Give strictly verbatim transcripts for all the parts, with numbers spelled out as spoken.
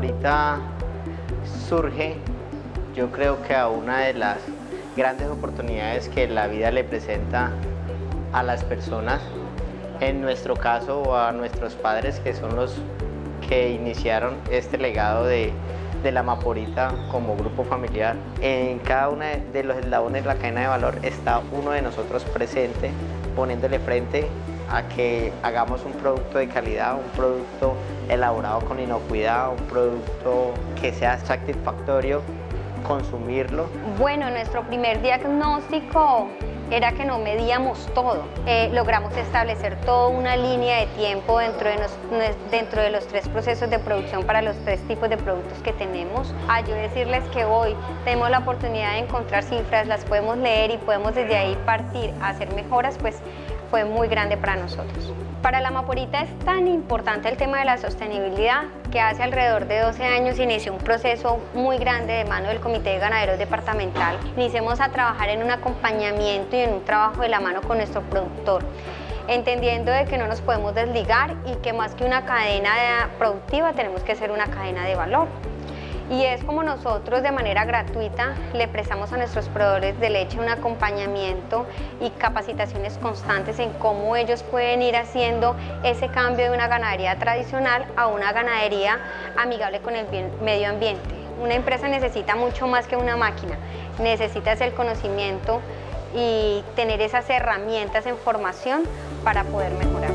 Amaporita surge, yo creo que a una de las grandes oportunidades que la vida le presenta a las personas, en nuestro caso a nuestros padres, que son los que iniciaron este legado de, de la Amaporita como grupo familiar. En cada uno de los eslabones de la cadena de valor está uno de nosotros presente, poniéndole frente a que hagamos un producto de calidad, un producto elaborado con inocuidad, un producto que sea satisfactorio consumirlo. Bueno, nuestro primer diagnóstico era que no medíamos todo. Eh, logramos establecer toda una línea de tiempo dentro de, nos, dentro de los tres procesos de producción para los tres tipos de productos que tenemos. A yo decirles que hoy tenemos la oportunidad de encontrar cifras, las podemos leer y podemos desde ahí partir a hacer mejoras, pues fue muy grande para nosotros. Para la Amaporita es tan importante el tema de la sostenibilidad que hace alrededor de doce años inició un proceso muy grande de mano del Comité de Ganaderos Departamental. Iniciamos a trabajar en un acompañamiento y en un trabajo de la mano con nuestro productor, entendiendo de que no nos podemos desligar y que más que una cadena productiva tenemos que ser una cadena de valor. Y es como nosotros de manera gratuita le prestamos a nuestros proveedores de leche un acompañamiento y capacitaciones constantes en cómo ellos pueden ir haciendo ese cambio de una ganadería tradicional a una ganadería amigable con el medio ambiente. Una empresa necesita mucho más que una máquina, necesitas el conocimiento y tener esas herramientas en formación para poder mejorar.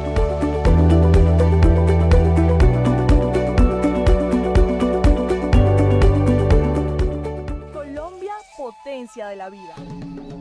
Potencia de la vida.